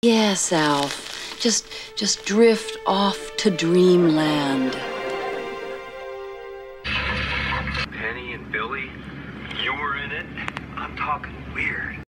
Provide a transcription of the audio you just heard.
Yes, Alf. Just drift off to dreamland. Penny and Billy, you were in it? I'm talking weird.